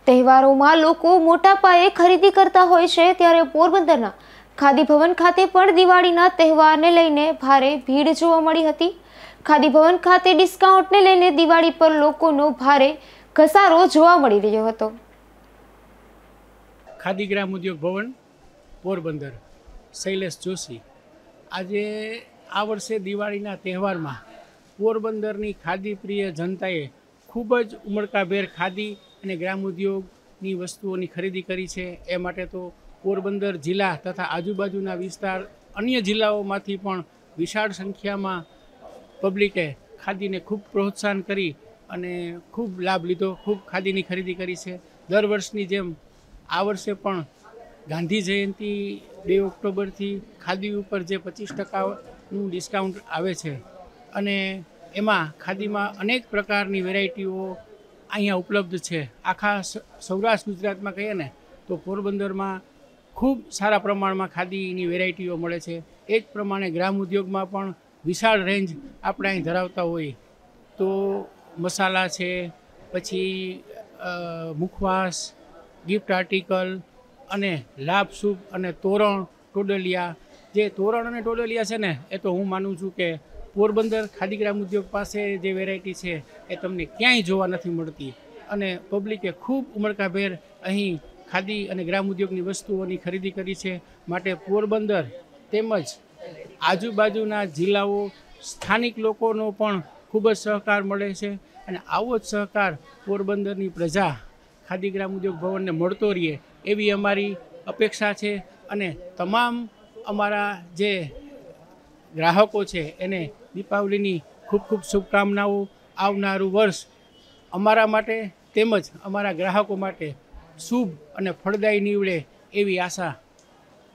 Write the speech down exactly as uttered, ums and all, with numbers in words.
તહેવારોમાં લોકો મોટા પાયે ખરીદી કરતા હોય છે, ત્યારે પોરબંદરના ખાદી ભવન ખાતે પણ દિવાળીના તહેવારને લઈને ભારે ભીડ જોવા મળી હતી। ખાદી ભવન ખાતે ડિસ્કાઉન્ટને લઈને દિવાળી પર લોકોનો ભારે ઘસારો જોવા મળી રહ્યો હતો। ખાદી ગ્રામ ઉદ્યોગ ભવન પોરબંદર શૈલેષ જોશી આજે આ વર્ષે દિવાળીના તહેવારમાં પોરબંદરની ખાદી પ્રિય જનતાએ ખૂબ જ ઉમળકાભેર ખાદી અને ગ્રામ ઉદ્યોગની વસ્તુઓની ખરીદી કરી છે। એ માટે તો પોરબંદર જિલ્લા તથા આજુબાજુના વિસ્તાર અન્ય જિલ્લાઓમાંથી પણ વિશાળ સંખ્યામાં પબ્લિકે ખાદીને ખૂબ પ્રોત્સાહન કરી અને ખૂબ લાભ લીધો, ખૂબ ખાદીની ખરીદી કરી છે। દર વર્ષની જેમ આ વર્ષે પણ ગાંધી જયંતિ બે ઓક્ટોબરથી ખાદી ઉપર જે પચીસ ટકાનું ડિસ્કાઉન્ટ આવે છે અને એમાં ખાદીમાં અનેક પ્રકારની વેરાયટીઓ અહીંયા ઉપલબ્ધ છે। આખા સૌરાષ્ટ્ર ગુજરાતમાં કહીએ ને તો પોરબંદરમાં ખૂબ સારા પ્રમાણમાં ખાદીની વેરાયટીઓ મળે છે। એ જ પ્રમાણે ગ્રામ ઉદ્યોગમાં પણ વિશાળ રેન્જ આપણે અહીં ધરાવતા હોય તો મસાલા છે, પછી મુખવાસ, ગિફ્ટ આર્ટિકલ અને લાભ શુભ અને તોરણ ટોડલિયા। જે તોરણ અને ટોડલિયા છે ને એ તો હું માનું છું કે પોરબંદર ખાદી ગ્રામ ઉદ્યોગ પાસે જે વેરાયટી છે એ તમને ક્યાંય જોવા નથી મળતી અને પબ્લિકે ખૂબ ઉમળકાભેર અહીં ખાદી અને ગ્રામ ઉદ્યોગની વસ્તુઓની ખરીદી કરી છે। માટે પોરબંદર તેમજ આજુબાજુના જિલ્લાઓ સ્થાનિક લોકોનો પણ ખૂબ જ સહકાર મળે છે અને આવો જ સહકાર પોરબંદરની પ્રજા ખાદી ગ્રામ ઉદ્યોગ ભવનને મળતો રહે એવી અમારી અપેક્ષા છે અને તમામ અમારા જે ગ્રાહકો છે એને દીપાવલીની ખૂબ ખૂબ શુભકામનાઓ। આવનારું વર્ષ અમારા માટે તેમજ અમારા ગ્રાહકો માટે શુભ અને ફળદાયી નીવડે એવી આશા